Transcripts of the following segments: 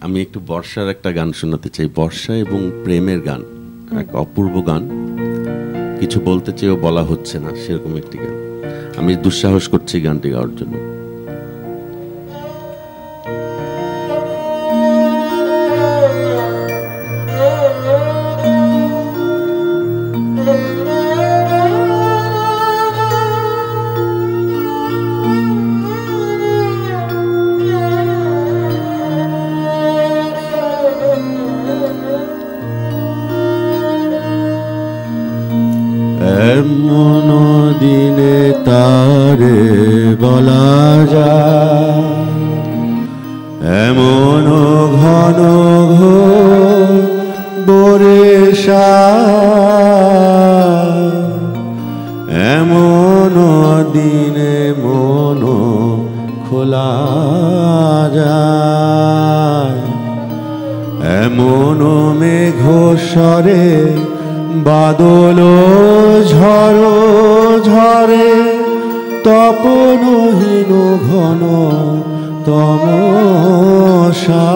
আমি একটু বর্ষার একটা গান শোনাতে চাই, বর্ষা এবং প্রেমের গান, এক অপূর্ব গান, কিছু বলতে চেয়েও বলা হচ্ছে না, সেরকম একটি গান। আমি দুঃসাহস করছি গানটি গাওয়ার জন্য। এমন দিনে তারে বলা যায়, এমন ঘন ঘোর বর্ষা, এমন দিনে মন খোলা যায়, এমন মেঘ স্বরে বাদল ঝড়ো ঝরে, তপনহীন ঘন তমসা,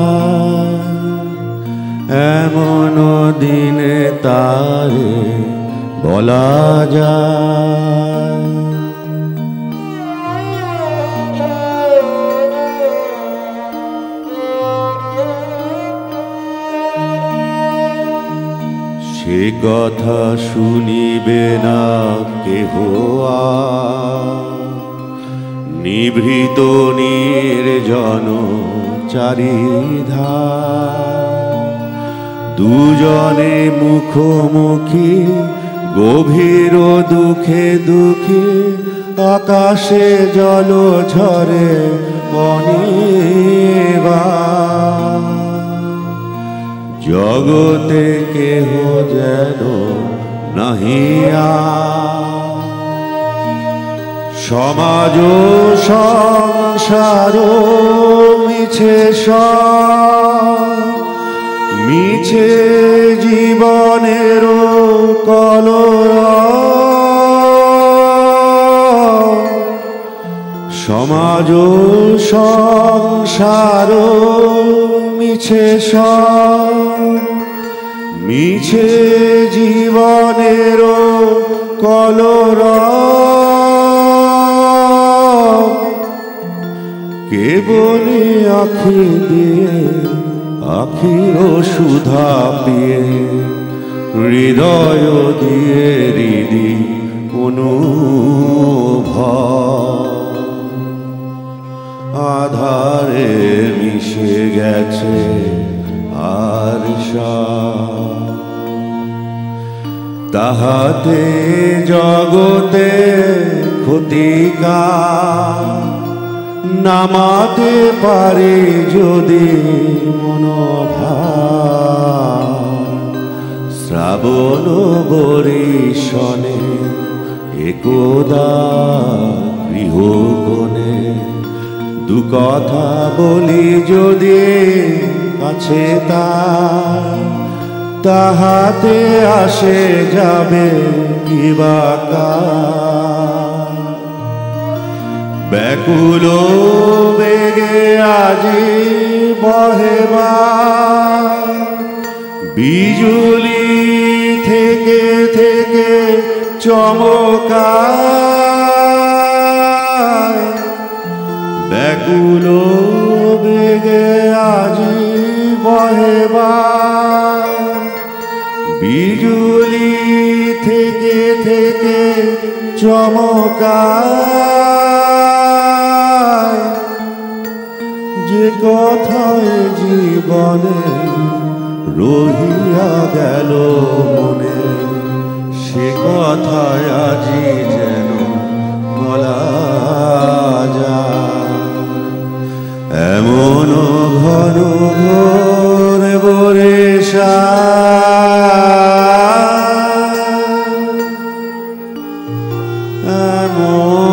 এমন দিনে তারে বলা যায়। সে কথা শুনিবে না কেহ, নিভৃত নির্জন চারিধার, দুজনে মুখোমুখি গভীর দুঃখে দুঃখে, আকাশে জল ঝরে অনিবার, জগতে কেহ যেন নাহিয়া, সমাজ সংসার মিছে মিছে জীবনের কলরব, সমাজ সংসার মিছে মিছে জীবনের কলরব, কেবলি আখি দিয়ে আখির সুধা পেয়ে, হৃদয় দিয়ে হৃদি অনুভব, আধারে মিশে গেছে আর তাহাতে জগতে ক্ষতিকার, নামাতে পারে যদি মনোভাব, শ্রাবণ বরিশনে একদা গৃহকোণে, দু কথা বলি যদি কাছে তাহাতে আসে যাবে কিবাকা, ব্যাকুল বেগে আজি বহেবা, বিজুলি থেকে থেকে চমকায়, ব্যাকুল বেগে আজি বহেবা, বিজুলি থেকে থেকে চমকায়, যে কথায় জীবনে রহিয়া গেল মনে, সে কথায় আজি যেন বলা যায়, এমন ঘন ঘোর বর্ষা, এমন